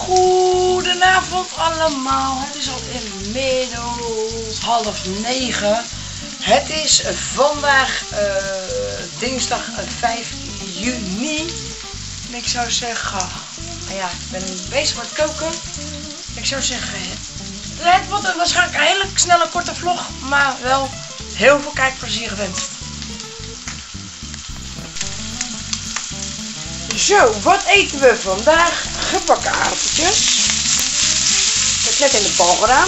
Goedenavond allemaal, het is al inmiddels 8:30. Het is vandaag dinsdag 5 juni. En ik zou zeggen, ja, ik ben bezig met koken. Ik zou zeggen, het wordt waarschijnlijk een hele snelle korte vlog, maar wel heel veel kijkplezier gewenst. Zo, wat eten we vandaag? Gebakken aardappeltjes. Ik heb net in de pan gedaan.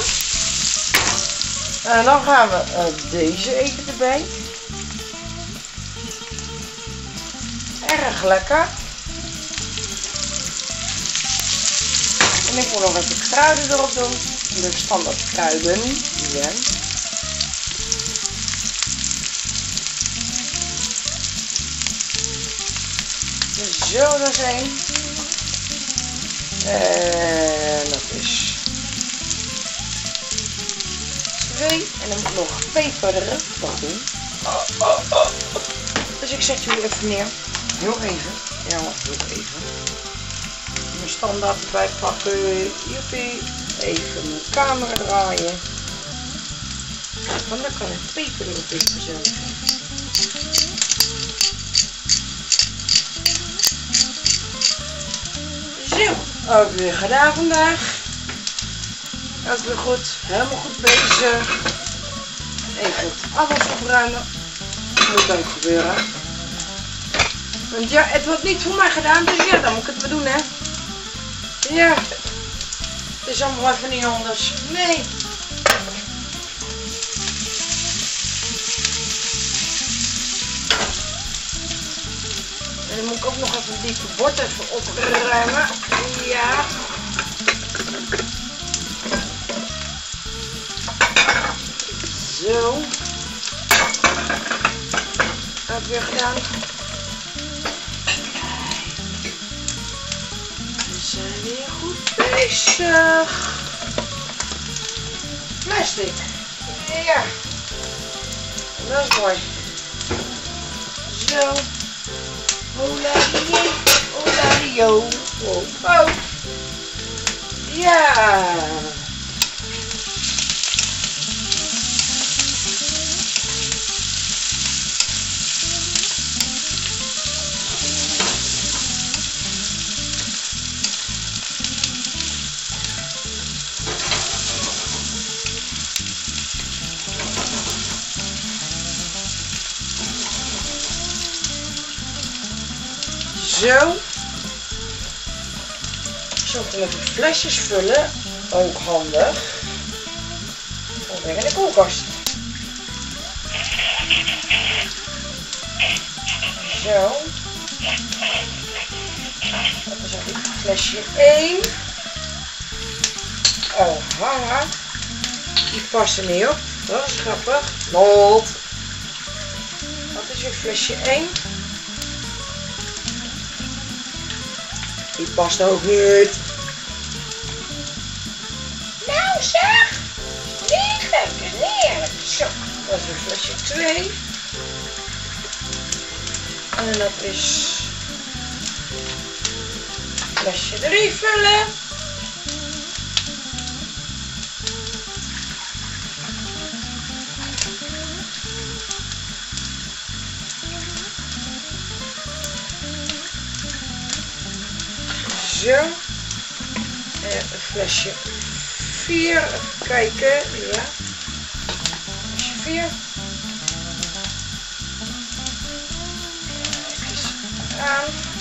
En dan gaan we deze eten erbij. Erg lekker. En ik wil nog even kruiden erop doen. De standaard kruiden. Ja. Zo, dat is één. En dat is 2. En dan moet ik nog peper erop doen. Dus ik zet jullie even neer. Heel even. Ja, heel even. Mijn standaard erbij pakken. Joepie. Even mijn camera draaien. Want dan kan ik peper erop in vanzelf. Zo, ook weer gedaan vandaag. Dat is weer goed, helemaal goed bezig. Even het afwas opruimen. Dat moet ook gebeuren. Want ja, het wordt niet voor mij gedaan, dus ja, dan moet ik het maar doen, hè. Ja, het is allemaal even niet anders. Nee. En dan moet ik ook nog even die bord even opruimen. Ja. Zo. Dat heb ik weer gedaan. We zijn weer goed bezig. Plastic. Ja. Dat is mooi. Zo. Oladio, oladio, oh, ja. Zo. Zo kunnen we flesjes vullen. Ook handig. Dan weer in de koelkast. Zo. Dat is ook flesje 1. Oh, hangen. Die past er niet op. Dat is grappig. Not. Dat is weer flesje 1. Die past ook niet. Nou zeg! Niet heerlijk. Zo, dat is weer flesje 2. En dat is flesje 3 vullen. Zo. En een flesje 4. Even kijken. Ja. Flesje 4. Even aan.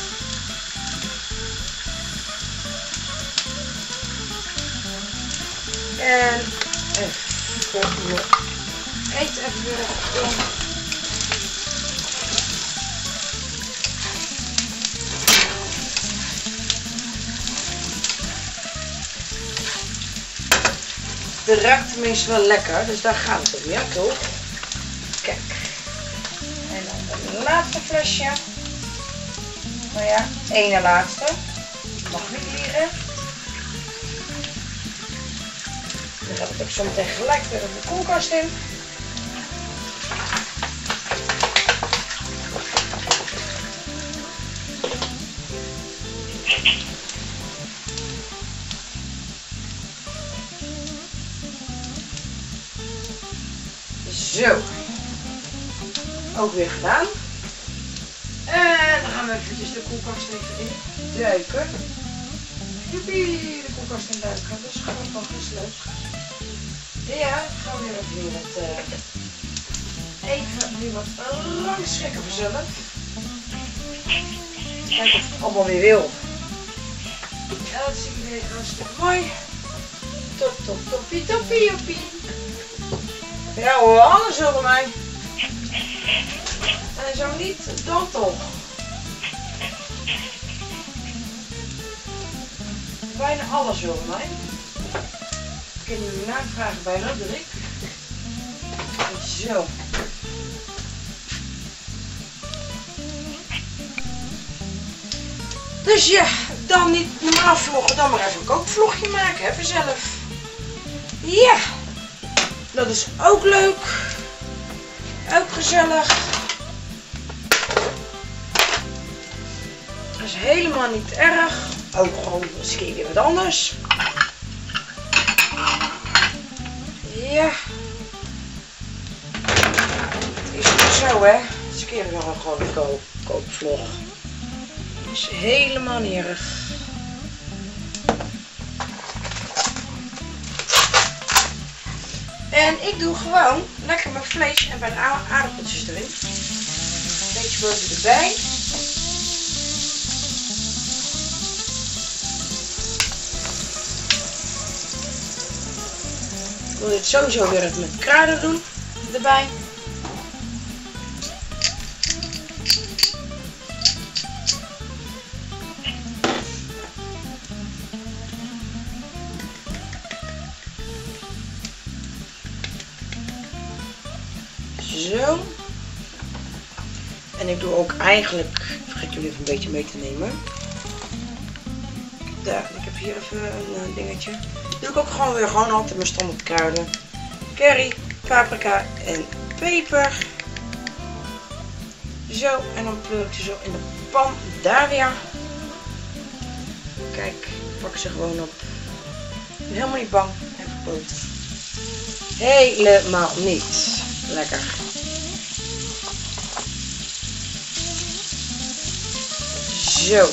En even voor je eten even weer even doen. Het ruikt tenminste wel lekker, dus daar gaat het om, ja toch? Kijk. En dan het laatste flesje. Nou ja, ene laatste. Mag niet liegen. Dan gaat het ook zo meteen gelijk weer op de koelkast in. Zo. Ook weer gedaan. En dan gaan we eventjes de koelkast even in duiken. Joepie, de koelkast in duiken. Dat is grappig, dat is leuk. Ja, gaan we weer even nu wat rangschikken voor zelf. Kijken of het allemaal weer wil. Ja, dat zie ik weer hartstikke mooi. Top, top, toppie, toppie, joppie. Ja hoor, alles wilde mij. En zo niet, dan toch. Bijna alles wilde mij. Ik kan jullie navragen bij Roderick. Zo. Dus ja, dan niet normaal vloggen, dan maar even een kookvlogje maken, hè, vanzelf. Ja, dat is ook leuk. Ook gezellig. Dat is helemaal niet erg. Ook gewoon eens een keer wat anders. Ja. Is het zo, hè? Eens een keer gewoon een kookvlog. Is helemaal niet erg. En ik doe gewoon lekker mijn vlees en mijn aardappeltjes erin. Een beetje boven erbij. Ik wil dit sowieso weer even met kruiden doen erbij. Zo. En ik doe ook eigenlijk, vergeet jullie even een beetje mee te nemen. Daar, ik heb hier even een dingetje. Doe ik ook gewoon weer altijd mijn standaard kruiden. Curry, paprika en peper. Zo, en dan pleur ik ze zo in de pan. Daar weer. Kijk, ik pak ze gewoon op. Ik ben helemaal niet bang. Even boter. Helemaal niet. Lekker. Zo.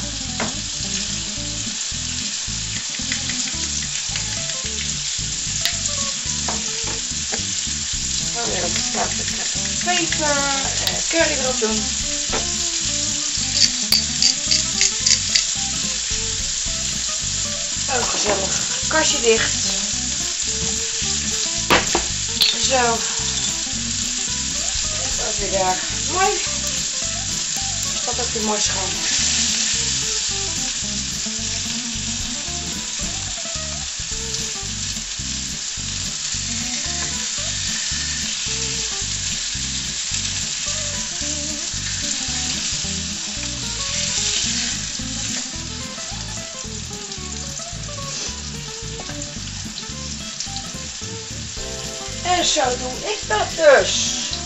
Dan weer een paprika en peper en curry erop doen. Ook gezellig. Kastje dicht. Zo. Dat weer daar. Mooi. Dat ook weer mooi schoon. En zo doe ik dat dus.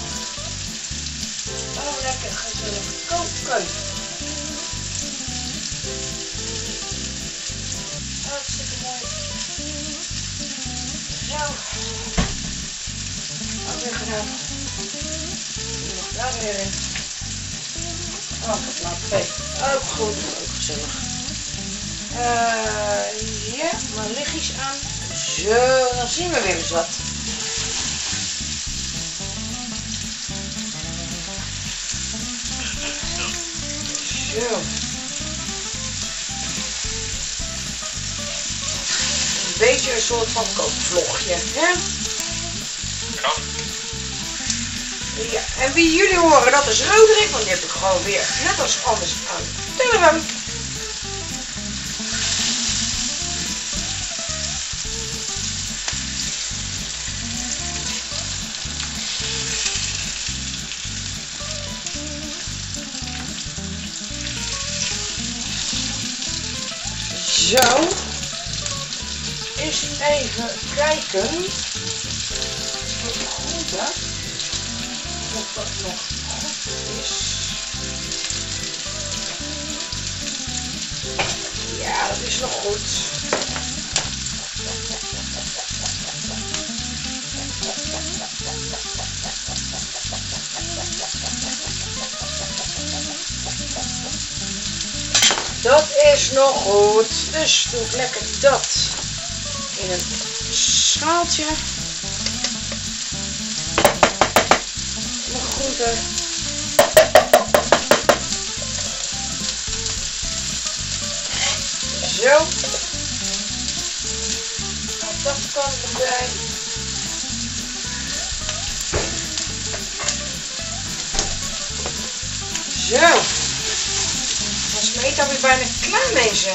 Oh, lekker gezellig koken. Hartstikke mooi. Zo. Ook weer gedaan. Nog daar weer in. Oh, dat laat twee. Ook goed, ook gezellig. Ja, maar lichtjes aan. Zo, dan zien we weer eens wat. Zo. Een beetje een soort van kookvlogje, hè? Ja, en wie jullie horen, dat is Roderick, want die heb ik gewoon weer net als anders aan de telefoon. Zo, eens even kijken voor de groente of dat nog goed is. Ja, dat is nog goed. Dat is nog goed. Dus doe ik lekker dat in een schaaltje. Nog groenten. Zo. Dat kan erbij. Zo. Dan is mijn eten alweer bijna klaar, mensen.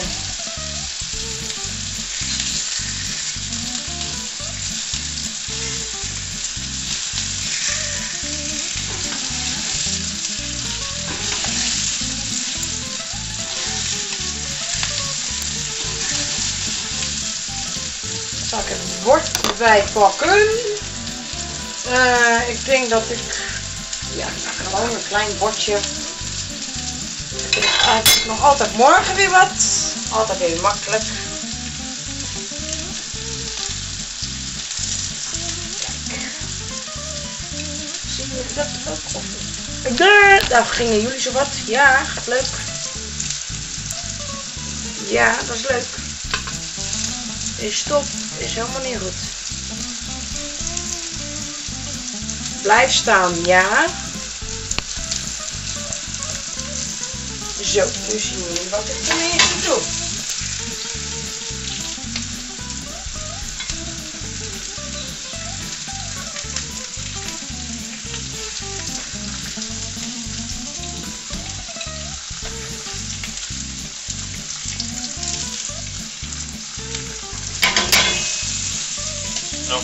Zal ik het bord erbij pakken? Ik denk dat ik, ja, gewoon een klein bordje. Ik heb nog altijd morgen weer wat. Altijd weer makkelijk. Kijk. Zien jullie dat ook? Daar gingen jullie zo wat. Ja, gaat leuk. Ja, dat is leuk. Is top. Is helemaal niet goed. Blijf staan, ja. Zo, nu zien jullie wat ik ten eerste doe. No.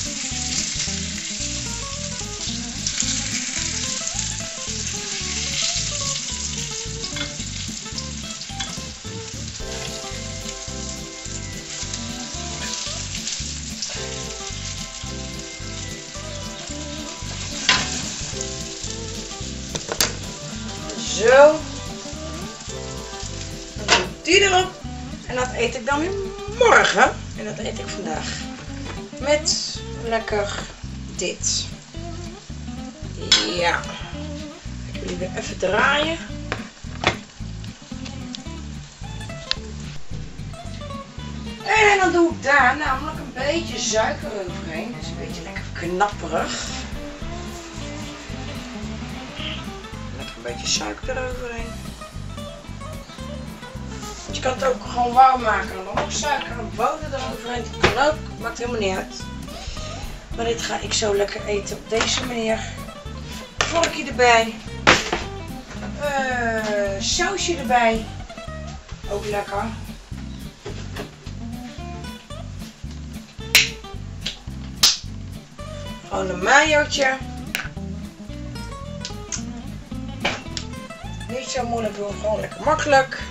Zo. Dan doe ik die erop. En dat eet ik dan weer morgen. En dat eet ik vandaag. Met lekker dit. Ja. Ik wil jullie weer even draaien. En dan doe ik daar namelijk een beetje suiker overheen. Dus een beetje lekker knapperig. Lekker een beetje suiker eroverheen. Want je kan het ook gewoon warm maken. En dan ook suiker en boter eroverheen. Dat kan ook. Maakt helemaal niet uit. Maar dit ga ik zo lekker eten op deze manier. Vorkje erbij. Sausje erbij. Ook lekker. Gewoon een mayootje. Niet zo moeilijk doen, gewoon lekker makkelijk.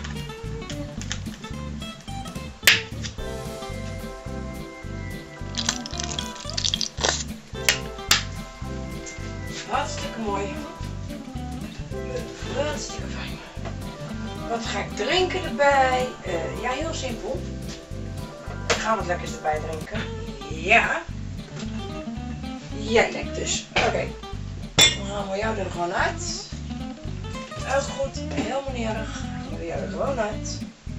Hartstikke mooi. Hartstikke fijn. Wat ga ik drinken erbij? Ja, heel simpel. Ik ga wat lekkers erbij drinken. Ja. Jij denkt dus. Oké. Dan halen we jou er gewoon uit. Ook goed. Helemaal niet erg. Dan halen we jou er gewoon uit.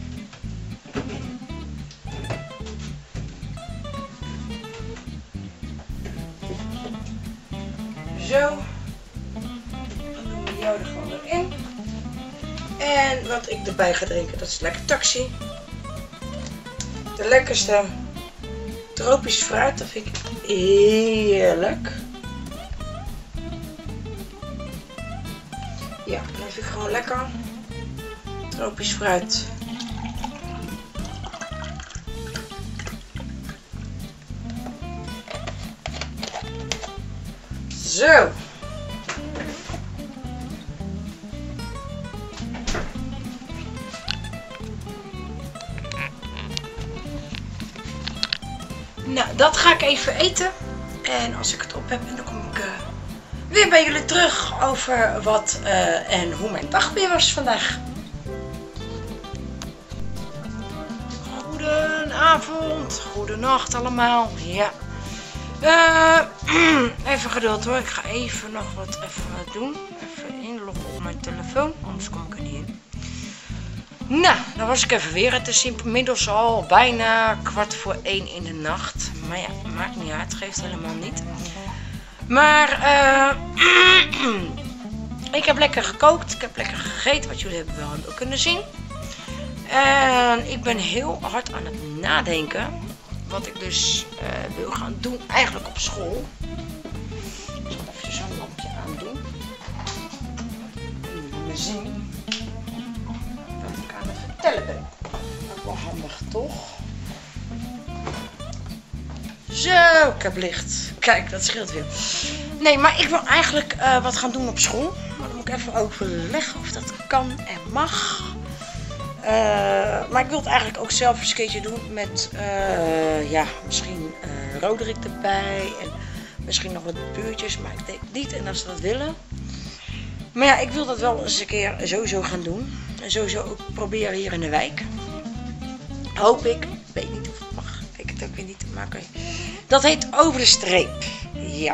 Zo. Dan doen we jou er gewoon erin. En wat ik erbij ga drinken, dat is lekker taxi. De lekkerste tropisch fruit, dat vind ik heerlijk. Ja, dan vind ik gewoon lekker. Tropisch fruit. Zo. Nou, dat ga ik even eten. En als ik het op heb, dan kom ik weer bij jullie terug over wat en hoe mijn dag weer was vandaag. Goedenavond, goedenacht allemaal. Ja. Even geduld hoor, ik ga even nog wat doen. Even inloggen op mijn telefoon, anders kom ik er niet in. Nou, dan was ik even weer. Het is inmiddels al bijna 1:15 in de nacht. Maar ja, maakt niet uit. Het geeft helemaal niet. Maar ik heb lekker gekookt. Ik heb lekker gegeten. Wat jullie hebben wel kunnen zien. En ik ben heel hard aan het nadenken. Wat ik dus wil gaan doen eigenlijk op school. Ik zal even zo'n lampje aandoen. We zien wat ik aan het vertellen ben. Ook wel handig, toch? Zo, ik heb licht. Kijk, dat scheelt weer. Nee, maar ik wil eigenlijk wat gaan doen op school. Maar dan moet ik even overleggen of dat kan en mag. Maar ik wil het eigenlijk ook zelf eens een keertje doen met, ja, misschien Roderick erbij en misschien nog wat buurtjes, maar ik denk niet en als ze dat willen. Maar ja, ik wil dat wel eens een keer sowieso gaan doen. En sowieso ook proberen hier in de wijk. Hoop ik. Weet niet of het mag. Weet het ook weer niet. Maar okay. Dat heet Over de Streep. Ja.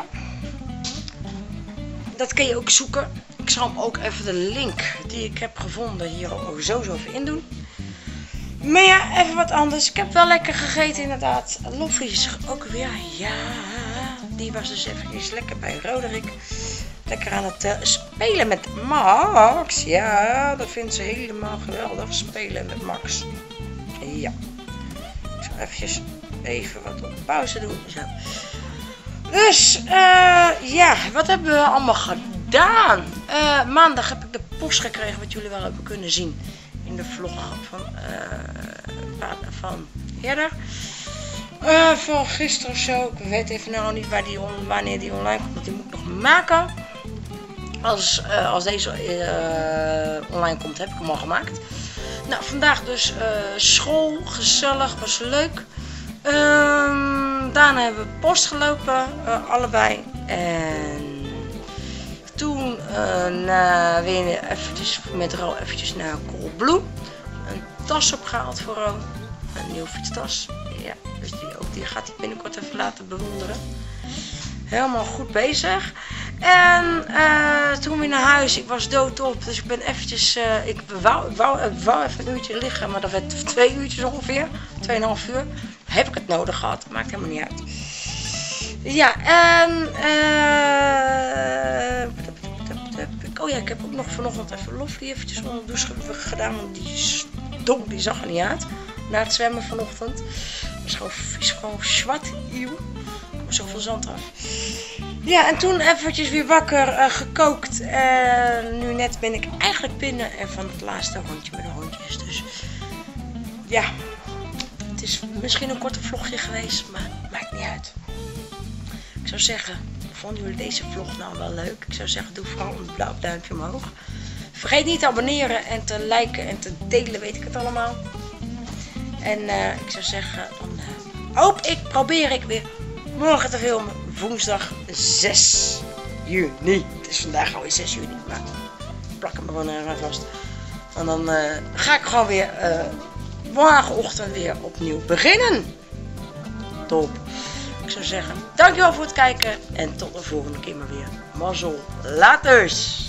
Dat kun je ook zoeken. Ik zal hem ook even de link die ik heb gevonden hier ook sowieso even in doen. Maar ja, even wat anders. Ik heb wel lekker gegeten inderdaad. Loffie is ook weer. Ja, die was dus even lekker bij Roderick. Lekker aan het spelen met Max. Ja, dat vindt ze helemaal geweldig. Spelen met Max. Ja. Ik zal even wat op pauze doen. Zo. Dus, ja, wat hebben we allemaal gedaan? Maandag heb ik de post gekregen, wat jullie wel hebben kunnen zien in de vlog van eerder. Van gisteren of zo. Ik weet even nou niet wanneer die online komt, want die moet ik nog maken. Als deze online komt, heb ik hem al gemaakt. Nou, vandaag dus school, gezellig, was leuk. Daarna hebben we post gelopen, allebei. En toen weer eventjes met Ro eventjes naar Coolblue. Een tas opgehaald voor Ro. Een nieuwe fietstas. Ja, dus die gaat hij binnenkort even laten bewonderen. Helemaal goed bezig. En toen weer naar huis. Ik was doodop. Dus ik ben eventjes... ik wou even een uurtje liggen. Maar dat werd 2 uurtjes ongeveer. 2,5 uur. Heb ik het nodig gehad. Maakt helemaal niet uit. Ja, en... oh ja, ik heb ook nog vanochtend even Loffie eventjes onder de douche gedaan. Want die zag er niet uit. Na het zwemmen vanochtend. Het is gewoon vies. Gewoon zwart. Eeuw. Zoveel zand af. Ja, en toen eventjes weer wakker gekookt. En nu net ben ik eigenlijk binnen en van het laatste rondje met de hondjes. Dus ja, het is misschien een korte vlogje geweest, maar maakt niet uit. Ik zou zeggen, vonden jullie deze vlog nou wel leuk? Ik zou zeggen, doe vooral een blauw duimpje omhoog. Vergeet niet te abonneren en te liken en te delen, weet ik het allemaal. En ik zou zeggen, dan probeer ik weer morgen te filmen, woensdag 6 juni. Het is vandaag alweer 6 juni, maar plak hem gewoon eraan vast. En dan ga ik gewoon weer morgenochtend weer opnieuw beginnen. Top. Ik zou zeggen, dankjewel voor het kijken en tot de volgende keer maar weer. Mazzel. Laters.